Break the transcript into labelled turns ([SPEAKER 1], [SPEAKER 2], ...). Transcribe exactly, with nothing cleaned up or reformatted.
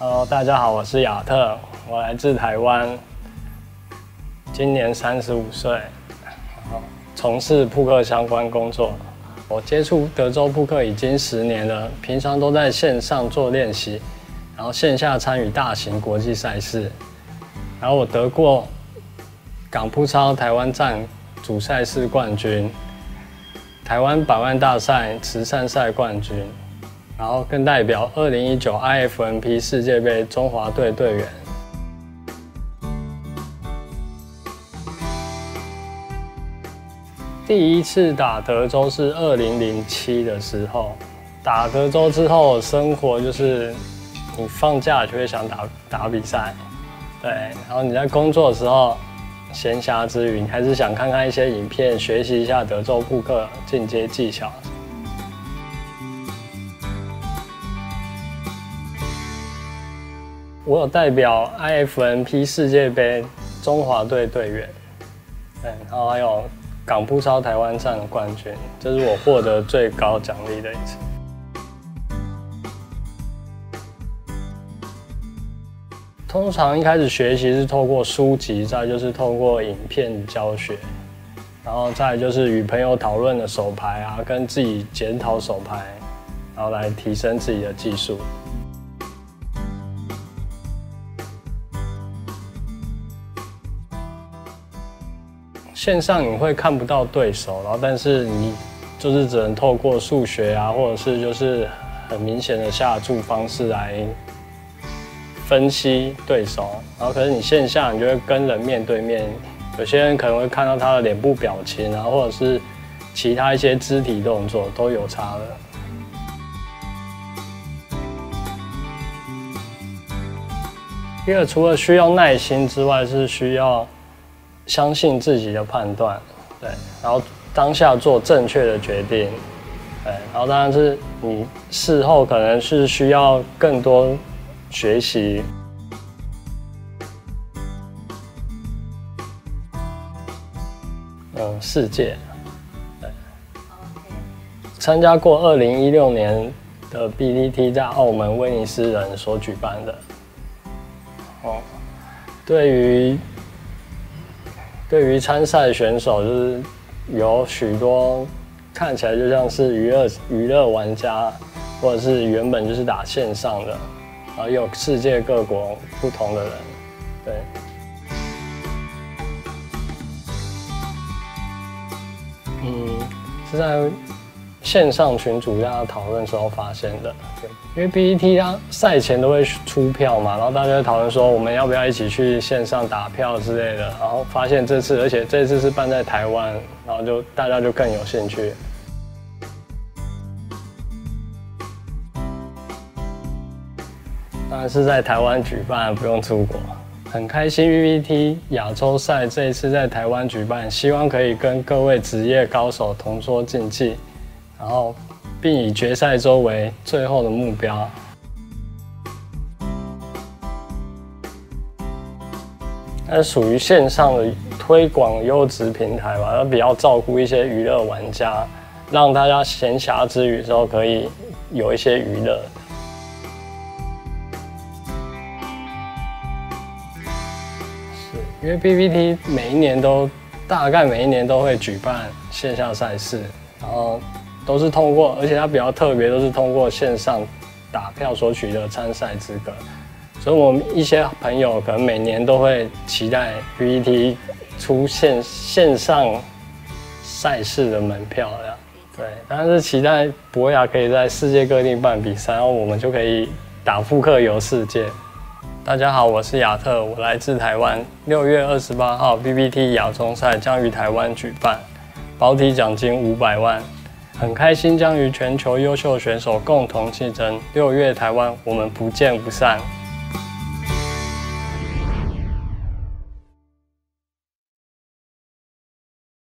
[SPEAKER 1] Hello， 大家好，我是亚特，我来自台湾，今年三十五岁，从事扑克相关工作。我接触德州扑克已经十年了，平常都在线上做练习，然后线下参与大型国际赛事。然后我得过港扑超台湾站主赛事冠军，台湾百万大赛慈善赛冠军。 然后更代表二零一九 I F M P 世界杯中华队队员。第一次打德州是二零零七的时候，打德州之后，生活就是你放假就会想打打比赛，对，然后你在工作的时候，闲暇之余，你还是想看看一些影片，学习一下德州扑克进阶技巧。 我有代表 I F M P 世界杯中华队队员，对，然后还有港扑超台湾站的冠军，这是我获得最高奖励的一次。通常一开始学习是透过书籍，再就是透过影片教学，然后再就是与朋友讨论的手牌啊，跟自己检讨手牌，然后来提升自己的技术。 线上你会看不到对手，然后但是你就是只能透过数学啊，或者是就是很明显的下注方式来分析对手。然后可是你线下你就会跟人面对面，有些人可能会看到他的脸部表情啊，或者是其他一些肢体动作都有差的。第二，除了需要耐心之外，是需要 相信自己的判断，对，然后当下做正确的决定，对，然后当然是你事后可能是需要更多学习。嗯，世界，对，参加过二零一六年的 B D T 在澳门威尼斯人所举办的，哦，对于 对于参赛选手，就是有许多看起来就像是娱乐娱乐玩家，或者是原本就是打线上的，然后有世界各国不同的人，对。嗯，是在线上群组大家讨论的时候发现的，对，因为 B D T 它赛前都会出票嘛，然后大家会讨论说我们要不要一起去线上打票之类的，然后发现这次，而且这次是办在台湾，然后就大家就更有兴趣。当然是在台湾举办，不用出国。很开心 B D T 亚洲赛这一次在台湾举办，希望可以跟各位职业高手同桌竞技。 然后，并以决赛周为最后的目标。它是属于线上的推广优质平台吧，它比较照顾一些娱乐玩家，让大家闲暇之余的时候可以有一些娱乐。是因为 B D T 每一年都大概每一年都会举办线下赛事，然后 都是通过，而且它比较特别，都是通过线上打票所取得参赛资格。所以我们一些朋友可能每年都会期待 B D T 出现线上赛事的门票这样。对，但是期待博雅可以在世界各地办比赛，然后我们就可以打扑克游世界。大家好，我是亚特，我来自台湾。六月二十八号 B B T 亚中赛将于台湾举办，保底奖金五百万。 很开心将与全球优秀选手共同竞争。六月台湾，我们不见不散。